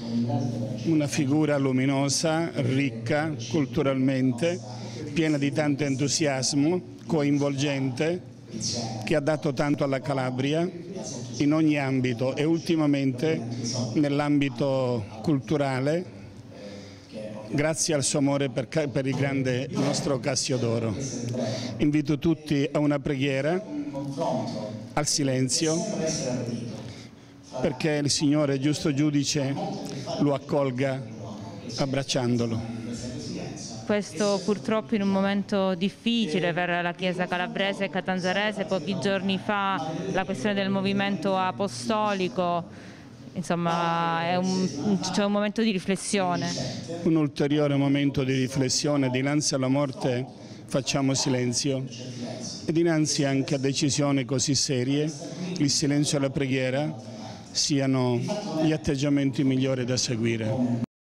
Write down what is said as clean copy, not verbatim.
una figura luminosa, ricca culturalmente, piena di tanto entusiasmo, coinvolgente, che ha dato tanto alla Calabria in ogni ambito e ultimamente nell'ambito culturale, grazie al suo amore per il grande nostro Cassiodoro. Invito tutti a una preghiera, al silenzio, perché il Signore, giusto giudice, lo accolga abbracciandolo. Questo purtroppo in un momento difficile per la Chiesa calabrese e catanzarese. Pochi giorni fa la questione del movimento apostolico, insomma c'è un momento di riflessione. Un ulteriore momento di riflessione dinanzi alla morte. Facciamo silenzio e dinanzi anche a decisioni così serie il silenzio e la preghiera siano gli atteggiamenti migliori da seguire.